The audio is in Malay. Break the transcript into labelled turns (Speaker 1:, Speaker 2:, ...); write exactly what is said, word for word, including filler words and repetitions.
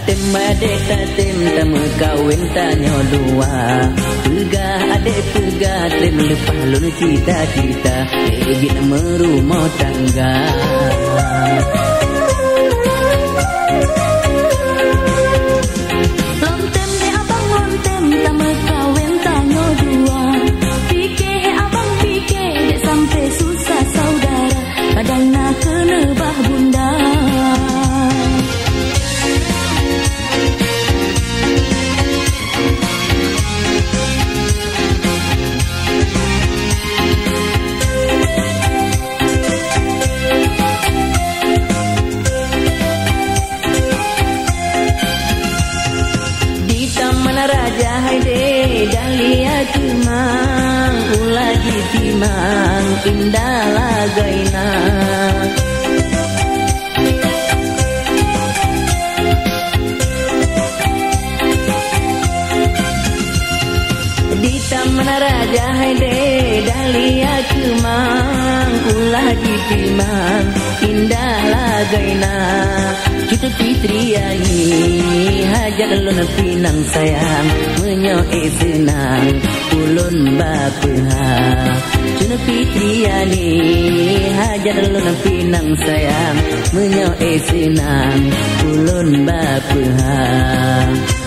Speaker 1: Tatim adik tatim tamu kawin tanya dua. Tegah adik tegah trim lepas lun cita-cita. Egit merumah tangga.
Speaker 2: Lontem de abang lontem tamu kawin tanya dua. Fikir abang fikir dek sampai susah saudara. Kadang nak kena bah bunda. Raja haide dalia cemang ulah ditimang indah lagaina. Di taman raja haide dalia cemang ulah ditimang indah lagaina. Kita fitriai hajat lun pinang sayang menyoe senang ulun bapeha. Cuna fitriani hajat lun pinang sayang menyoe senang ulun bapeha.